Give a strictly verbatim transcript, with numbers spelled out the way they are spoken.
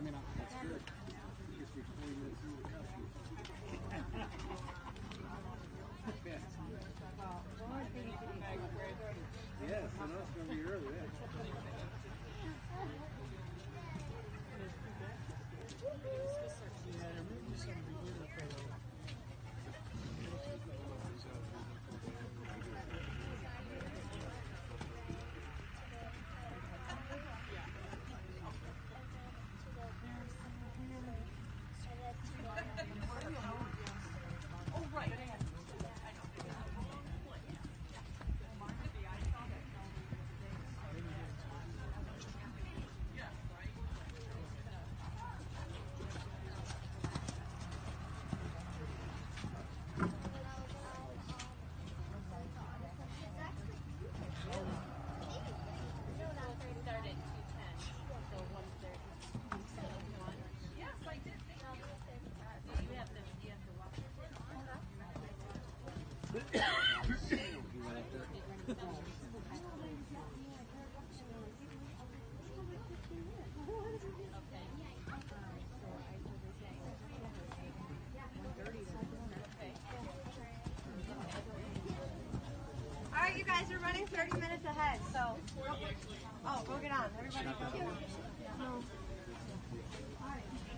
I mean, that's good. It gets me twenty minutes through the customer. Yes, I know it's going to be early. Yeah. Oh, right. All right, you guys are running thirty minutes ahead, so oh, go get on. Everybody go get on. No. All right.